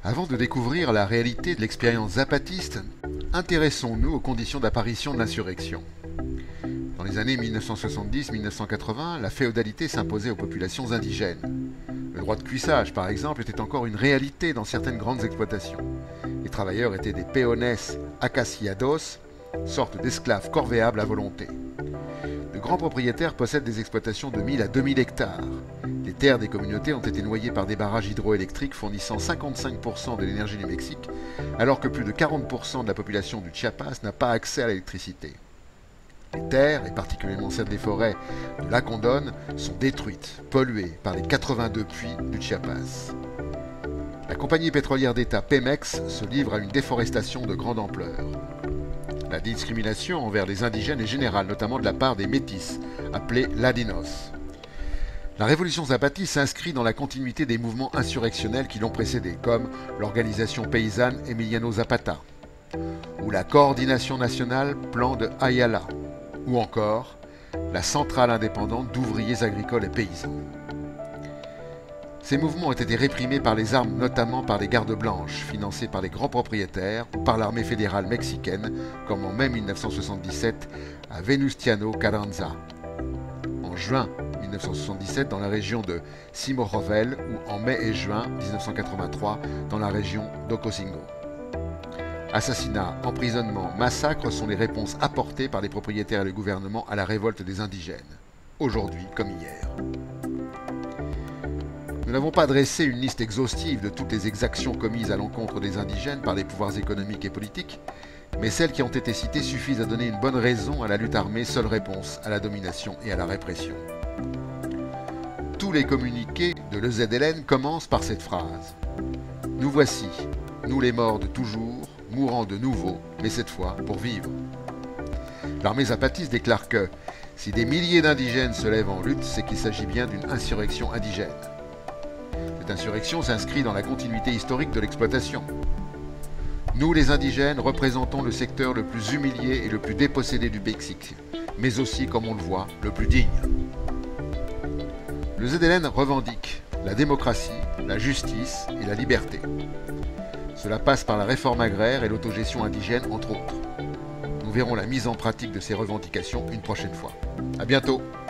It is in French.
Avant de découvrir la réalité de l'expérience zapatiste, intéressons-nous aux conditions d'apparition de l'insurrection. Dans les années 1970-1980, la féodalité s'imposait aux populations indigènes. Le droit de cuissage, par exemple, était encore une réalité dans certaines grandes exploitations. Les travailleurs étaient des peones acaciados, sorte d'esclaves corvéables à volonté. De grands propriétaires possèdent des exploitations de 1000 à 2000 hectares. Les terres des communautés ont été noyées par des barrages hydroélectriques fournissant 55% de l'énergie du Mexique, alors que plus de 40% de la population du Chiapas n'a pas accès à l'électricité. Les terres, et particulièrement celles des forêts de Lacandon, sont détruites, polluées par les 82 puits du Chiapas. La compagnie pétrolière d'État Pemex se livre à une déforestation de grande ampleur. La discrimination envers les indigènes est générale, notamment de la part des métis, appelés ladinos. La révolution zapatiste s'inscrit dans la continuité des mouvements insurrectionnels qui l'ont précédée, comme l'organisation paysanne Emiliano Zapata, ou la coordination nationale Plan de Ayala, ou encore la centrale indépendante d'ouvriers agricoles et paysans. Ces mouvements ont été réprimés par les armes, notamment par les gardes blanches, financées par les grands propriétaires, ou par l'armée fédérale mexicaine, comme en mai 1977 à Venustiano Carranza. En juin 1977 dans la région de Cimorrovel, ou en mai et juin 1983 dans la région d'Ocosingo. Assassinats, emprisonnements, massacres sont les réponses apportées par les propriétaires et le gouvernement à la révolte des indigènes, aujourd'hui comme hier. Nous n'avons pas dressé une liste exhaustive de toutes les exactions commises à l'encontre des indigènes par les pouvoirs économiques et politiques, mais celles qui ont été citées suffisent à donner une bonne raison à la lutte armée, seule réponse à la domination et à la répression. Tous les communiqués de l'EZLN commencent par cette phrase. « Nous voici, nous les morts de toujours, mourant de nouveau, mais cette fois pour vivre. » L'armée zapatiste déclare que « si des milliers d'indigènes se lèvent en lutte, c'est qu'il s'agit bien d'une insurrection indigène. » Cette insurrection s'inscrit dans la continuité historique de l'exploitation. Nous, les indigènes, représentons le secteur le plus humilié et le plus dépossédé du Mexique, mais aussi, comme on le voit, le plus digne. Le ZLN revendique la démocratie, la justice et la liberté. Cela passe par la réforme agraire et l'autogestion indigène, entre autres. Nous verrons la mise en pratique de ces revendications une prochaine fois. À bientôt!